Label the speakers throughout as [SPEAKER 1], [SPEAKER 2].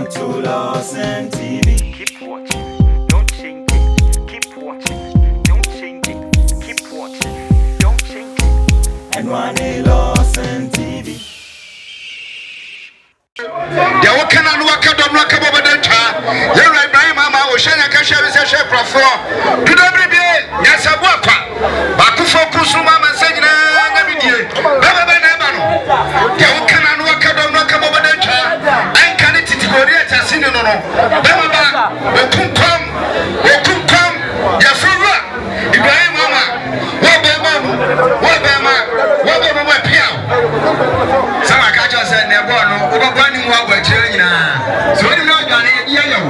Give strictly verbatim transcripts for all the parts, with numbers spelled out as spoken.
[SPEAKER 1] To Lawson T V.
[SPEAKER 2] Keep watching, don't change it. Keep watching, don't change it. Keep watching, don't change it.
[SPEAKER 1] And one day Lawson T V.
[SPEAKER 3] The working on work out on work over the child. You're right, Brian Mama, Oceana Casha is a chef for four. Do not be yes, I work. Baku for Kusuma and saying, I'm here. The working on work out on work over the child. I can't it to go yet. I seen it. Baba, we could come, we could come. Yes, we work. Ibrahim Mama, what be mama, what be ma, what be my piano. Some I catch us and they're born over burning what we're chilling. So you know, yellow.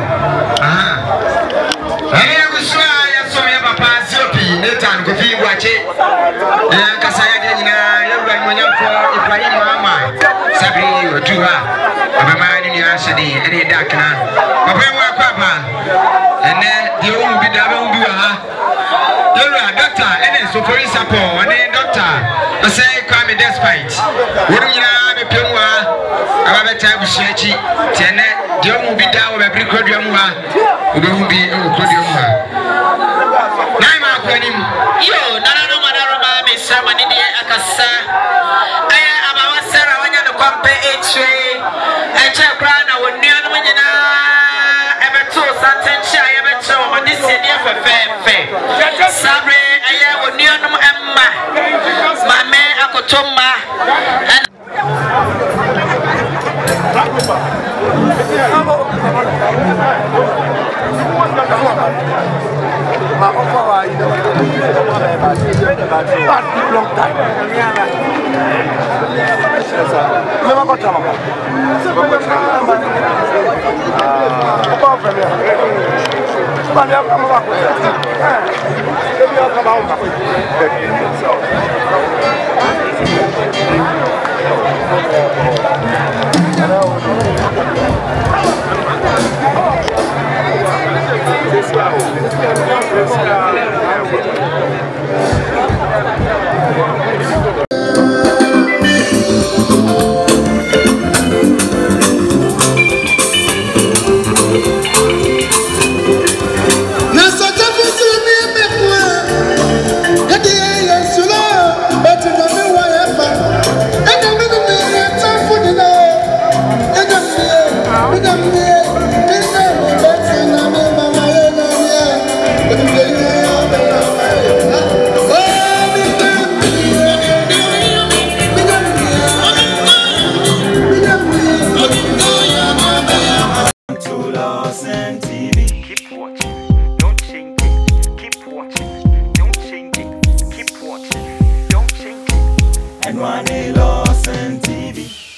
[SPEAKER 3] Ah, I was sure I saw your papa, Sophie, Nathan, could be watching. Because I didn't know when you're for Ibrahim Mama, Sabri or two. I'm reminding you, Ashadi, any darkner. Papa, and then the old be double do her. You're a doctor, and then so for example, and then doctor, the same crime despite. Wouldn't you have a puma? I have a time to shake it. Tenet, the old be down with a brick of your mother, who will be a good young. Nine mark on him. Yo, Nana Madara, Miss Samani, Akasa. I am our Sarah when you're the company H. I check round our new when you know. Ever two something shy, ever two, but this is here for fair. Sabre, I am new Emma. My man, Akotoma. And
[SPEAKER 4] my offer is a long time. Never got time. But they have come back with it. They have come out with
[SPEAKER 1] And one day Lawson T V.